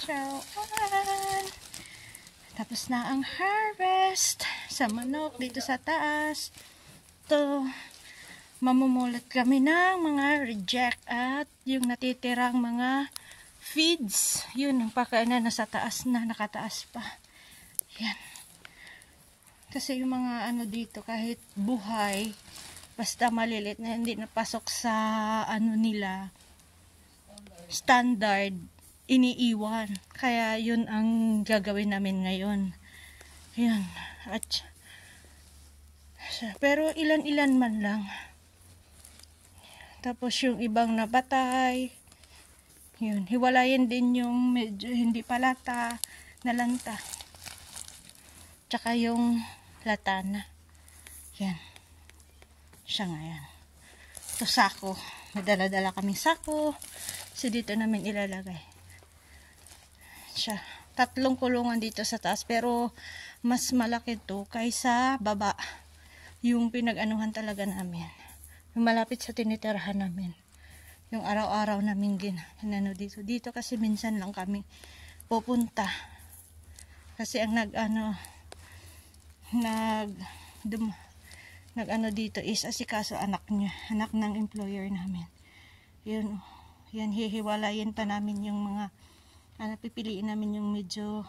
Ayan. Tapos na ang harvest sa manok dito sa taas. Ito, mamumulat kami ng mga reject at yung natitirang mga feeds. Yun ang pakainan na sa taas na, nakataas pa. Yan. Kasi yung mga ano dito, kahit buhay, basta malilit na hindi napasok sa ano nila, standard, iniiwan. Kaya yun ang gagawin namin ngayon. Yan. At pero ilan-ilan man lang. Tapos yung ibang nabatay, yun, hiwalayin din yung medyo hindi palata, nalanta. Tsaka yung latana. Yan. Siya nga yan. Ito sako. Madala-dala kaming sako. So dito namin ilalagay. Siya. 3 kulungan dito sa taas. Pero mas malaki to kaysa baba. Yung pinag-anuhan talaga namin. Yung malapit sa tinitirahan namin. Yung araw-araw namin ginano dito. Dito kasi minsan lang kami pupunta. Kasi ang nag dito is asikaso anak niya. Anak ng employer namin. Yun. Yan, hihiwalayin pa namin yung mga pipiliin namin yung medyo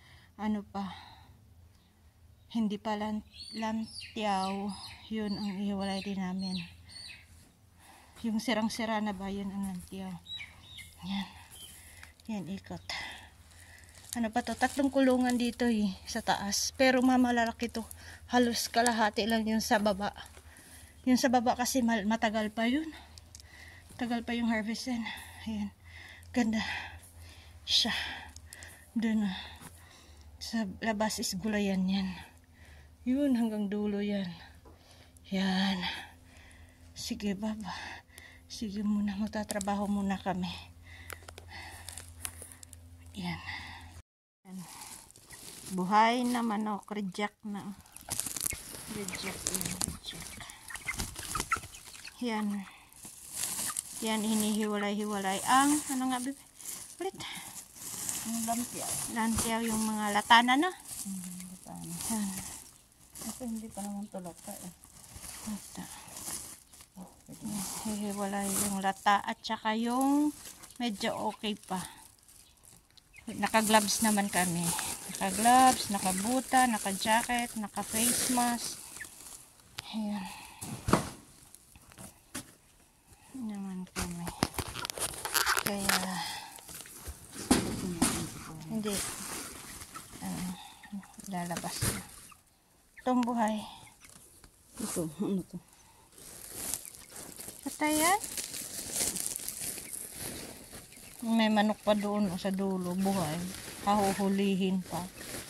hindi pa lantiyaw. Yun ang ihiwalay din namin. Yung sirang-sira na ba, yun ang lantiyaw. Yan. Yan, ikot. Ano pa to? 3 kulungan dito sa taas. Pero malalaki to. Halos kalahati lang yung sa baba. Yung sa baba kasi matagal pa yun. Tagal pa yung harvestin. Ayan. Ganda. Siya. Doon sa labas is gulayan yan. Yun hanggang dulo yan. Yan. Sige baba. Sige muna. Magtatrabaho muna kami. Yan. Yan. Buhay na manok. Reject na. Reject yan. Reject. Yan. Yan. Hinihiwalay-hiwalay ang ano nga bebe? Ulit. Yung lantiyaw. Lantiyaw yung mga latana na. Latana. Yan. Kasi hindi pa naman ito lata eh. Lata. Hihiwalay yung lata at saka yung medyo okay pa. Naka-gloves naman kami. Naka-gloves, naka-buta, naka-jacket, naka-face mask. Ayan. Naman kami. Kaya hindi lalabas na. Itong buhay. Ito, ano to? Patayan. May manok pa doon sa dulo, buhay. Hahuhulihin pa.